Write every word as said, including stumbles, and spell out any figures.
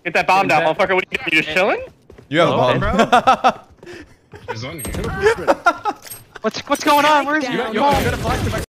Get that bomb down, motherfucker. What, you just chilling? You have Hello, a bomb. He's on here. What's what's going on? Where's Down. you? Yo, You yo, got a flash.